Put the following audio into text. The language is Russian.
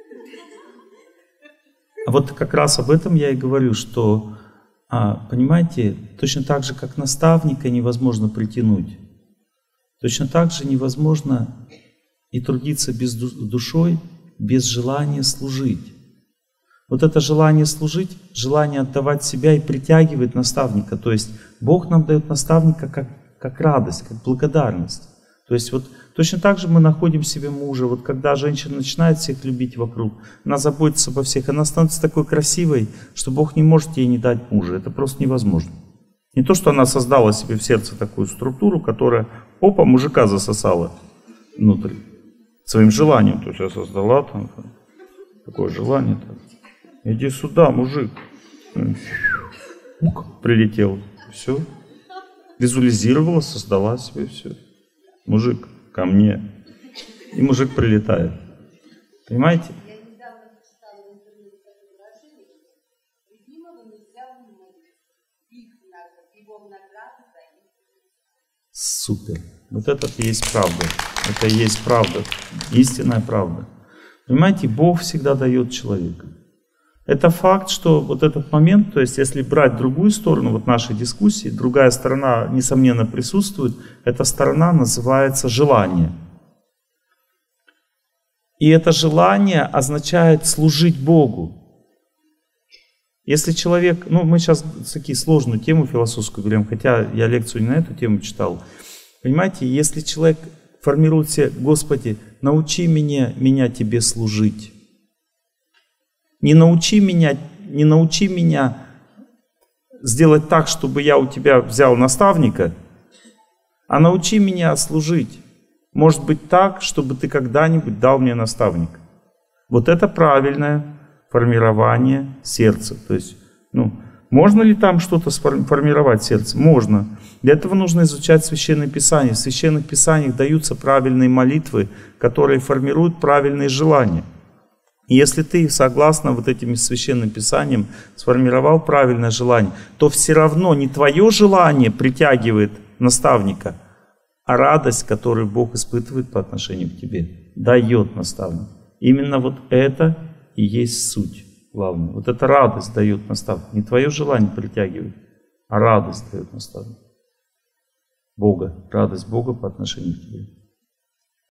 А вот как раз об этом я и говорю, что, понимаете, точно так же, как наставника невозможно притянуть, точно так же невозможно и трудиться душой без желания служить. Вот это желание служить, желание отдавать себя и притягивать наставника. То есть Бог нам дает наставника как радость, как благодарность. То есть вот точно так же мы находим себе мужа. Вот когда женщина начинает всех любить вокруг, она заботится обо всех, она становится такой красивой, что Бог не может ей не дать мужа. Это просто невозможно. Не то, что она создала себе в сердце такую структуру, которая, опа, мужика засосала внутрь своим желанием. То есть я создала там такое желание. Иди сюда, мужик. Прилетел. Все. Визуализировала, создала себе все. Мужик, ко мне. И мужик прилетает. Понимаете? Я недавно прочитала в интернете такое выражение, что любимого нельзя умолить. Его награда дает. Супер. Вот это и есть правда. Это и есть правда. Истинная правда. Понимаете, Бог всегда дает человеку. Это факт, что вот этот момент, то есть если брать другую сторону вот нашей дискуссии, другая сторона, несомненно, присутствует, эта сторона называется желание. И это желание означает служить Богу. Если человек, мы сейчас такие сложную тему философскую берем, хотя я лекцию не на эту тему читал. Понимаете, если человек формирует себе: Господи, научи меня Тебе служить. Не научи меня сделать так, чтобы я у Тебя взял наставника, а научи меня служить. Может быть так, чтобы Ты когда-нибудь дал мне наставника. Вот это правильное формирование сердца. То есть, можно ли там что-то сформировать сердце? Можно. Для этого нужно изучать Священное Писание. В Священных Писаниях даются правильные молитвы, которые формируют правильные желания. И если ты, согласно вот этим Священным Писаниям, сформировал правильное желание, то все равно не твое желание притягивает наставника, а радость, которую Бог испытывает по отношению к тебе, дает наставник. Именно вот это и есть суть главная. Вот эта радость дает наставник. Не твое желание притягивает, а радость дает наставник. Бога, радость Бога по отношению к тебе.